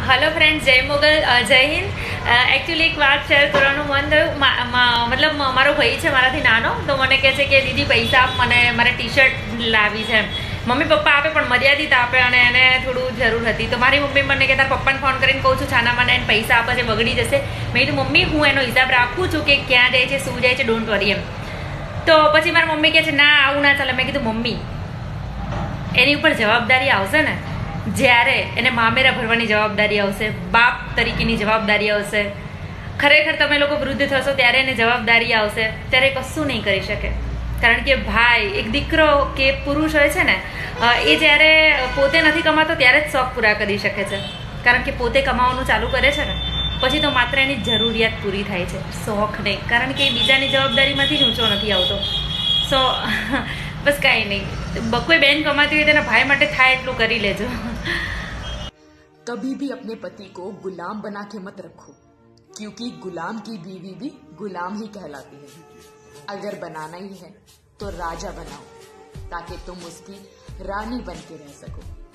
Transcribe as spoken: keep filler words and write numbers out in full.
Hello friends, जय मोगल, जय Hind. Actually एक बात शेयर करવાનું મન થયું। મતલબ મારો ભાઈ છે મારાથી નાનો, તો મને કહે છે કે દીદી પૈસા આપ, મને મારે ટી શર્ટ લાવી છે। મમ્મી પપ્પા આપે પણ મર્યાદિત આપે અને એને થોડું જરૂર હતી। તો મારી મમ્મી મને કે તાર પપ્પાને ફોન કરીને કહું છું છાના માના એને પૈસા આપે છે, બગડી જશે। મેં કીધું મમ્મી હું એનો હિસાબ રાખું છું કે ક્યાં જાય છે, શું જાય છે, ડોન્ટ વરી એમ। તો પછી મારી મમ્મી કહે છે ના આવું ના ચાલે। મેં કીધું મમ્મી એની ઉપર જવાબદારી આવશે ને જ્યારે એને મામેરા ભરવાની જવાબદારી આવશે, બાપ તરીકેની જવાબદારી આવશે, ખરેખર તમે લોકો વૃદ્ધ થશો ત્યારે એને જવાબદારી આવશે, ત્યારે કશું નહીં કરી શકે। કારણ કે ભાઈ એક દીકરો કે પુરુષ હોય છે ને એ જ્યારે પોતે નથી કમાતો ત્યારે જ શોખ પૂરા કરી શકે છે। કારણ કે પોતે કમાવાનું ચાલુ કરે છે ને પછી તો માત્ર એની જરૂરિયાત પૂરી થાય છે, શોખ નહીં। કારણ કે એ બીજાની જવાબદારીમાંથી જ ઊંચો નથી આવતો। સો બસ કાંઈ નહીં, કોઈ બેન કમાતી હોય તેના ભાઈ માટે થાય એટલું કરી લેજો। कभी भी अपने पति को गुलाम बना के मत रखो, क्योंकि गुलाम की बीवी भी गुलाम ही कहलाती है। अगर बनाना ही है तो राजा बनाओ ताकि तुम उसकी रानी बन के रह सको।